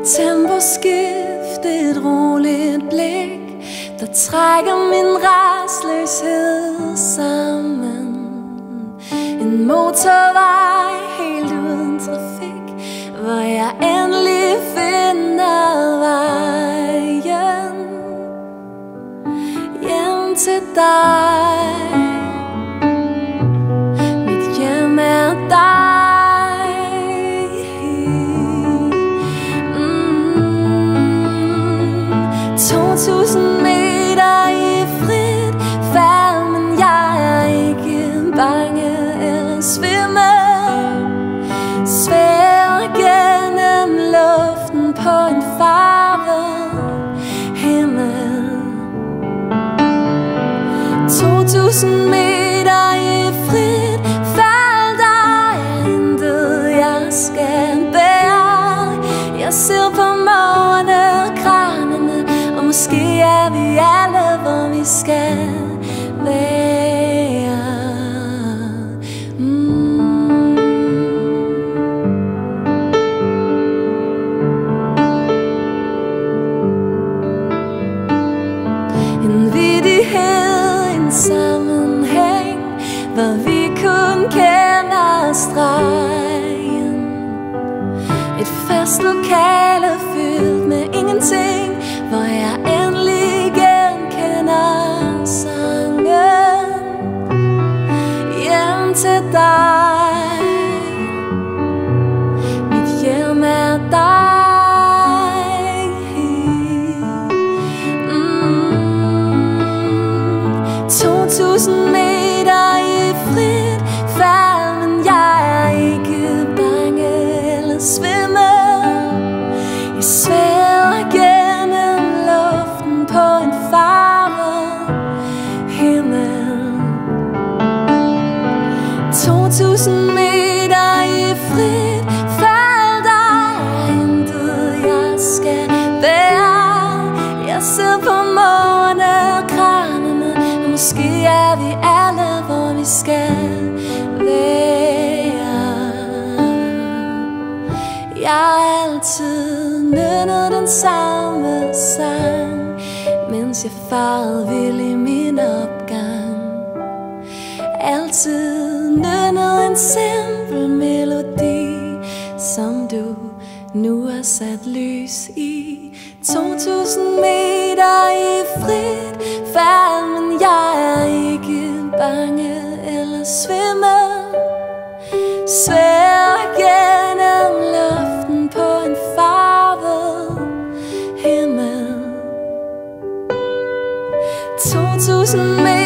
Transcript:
Temposkift, et roligt blik, der trækker min rastløshed sammen. En motorvej helt uden trafik, hvor jeg endelig finder vejen hjem til dig. Mit hjem er dig. 2000 meter i frit fald, men jeg er ikke bange eller svimmel. Svæver gennem luften på en farvet himmel. 2000 meter i frit fald, der er intet jeg skal bære. Jeg ser på månekranene, og måske er vi alle, hvor vi skal være. En vittighed, en sammenhæng, hvor vi kun kender stregen. Et festlokale fyldt med ingenting, hvor jeg endelig genkender sangen. Hjem til dig. Mit hjem er dig. 2000 meter i frit fald, men jeg er ikke bange eller svimmel. Jeg svæver gennem luften på en farvet himmel. 2000 meter i frit fald, der er intet jeg skal bære. Jeg ser på månekranene, og måske er vi alle, hvor vi skal være. Jeg har altid nynnet den samme sang, mens jeg farede vild i min opgang. Altid nynnet en simpel melodi, som du nu har sat lys i. 2000 meter i frit fald, men jeg er ikke bange eller svimmel. Svæver gennem luften på en farvet himmel. 2000 meter